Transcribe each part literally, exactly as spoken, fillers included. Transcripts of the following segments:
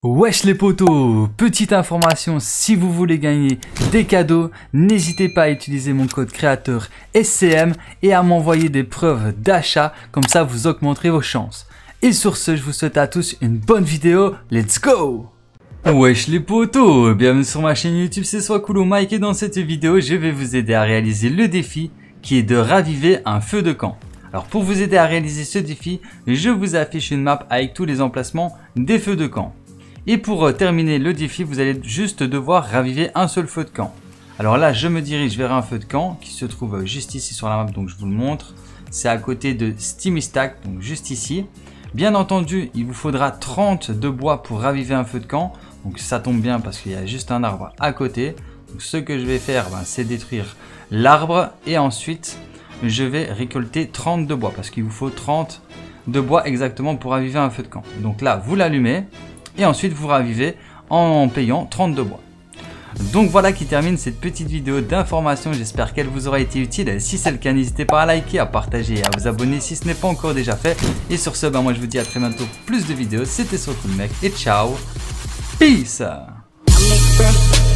Wesh les potos, petite information, si vous voulez gagner des cadeaux, n'hésitez pas à utiliser mon code créateur S C M et à m'envoyer des preuves d'achat, comme ça vous augmenterez vos chances. Et sur ce, je vous souhaite à tous une bonne vidéo, let's go! Wesh les potos, bienvenue sur ma chaîne YouTube, c'est Swacoolo Mike et dans cette vidéo, je vais vous aider à réaliser le défi qui est de raviver un feu de camp. Alors pour vous aider à réaliser ce défi, je vous affiche une map avec tous les emplacements des feux de camp. Et pour euh, terminer le défi, vous allez juste devoir raviver un seul feu de camp. Alors là, je me dirige vers un feu de camp qui se trouve euh, juste ici sur la map, donc je vous le montre. C'est à côté de Steamy Stack, donc juste ici. Bien entendu, il vous faudra trente de bois pour raviver un feu de camp. Donc ça tombe bien parce qu'il y a juste un arbre à côté. Donc ce que je vais faire, ben, c'est détruire l'arbre et ensuite je vais récolter trente de bois parce qu'il vous faut trente de bois exactement pour raviver un feu de camp. Donc là, vous l'allumez. Et ensuite vous ravivez en payant trente de bois. Donc voilà qui termine cette petite vidéo d'information. J'espère qu'elle vous aura été utile. Si c'est le cas, n'hésitez pas à liker, à partager et à vous abonner si ce n'est pas encore déjà fait. Et sur ce, ben moi je vous dis à très bientôt pour plus de vidéos. C'était Swacoolo Mike et ciao. Peace.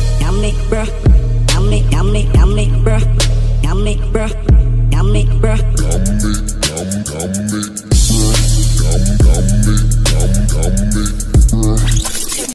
Yummy, bruh.